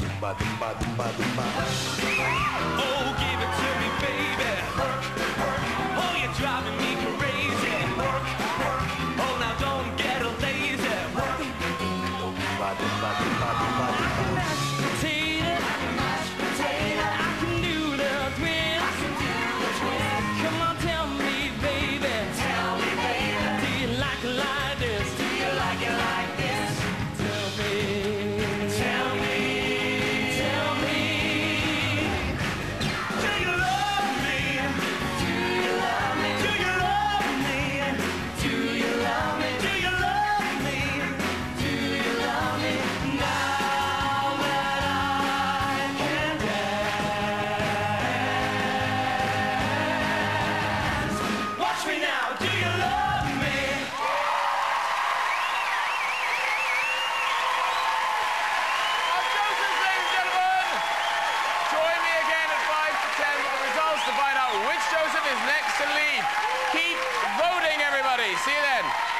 Oh, give it to me, baby. Oh, you're driving me crazy. Oh, now don't get lazy. Mashed potato, I can do the twist. Come on, tell me, baby. Do you like it like this? Do you like it like this? Tell me. Do you love me? Do you love me? Do you love me? Do you love me? Do you love me? Do you love me? Now that I can dance. Watch me now. Do you love me? Joseph, ladies and gentlemen. Join me again at 5 to 10 with the results to find out which Joseph is next to lead. Keep voting, everybody. See you then.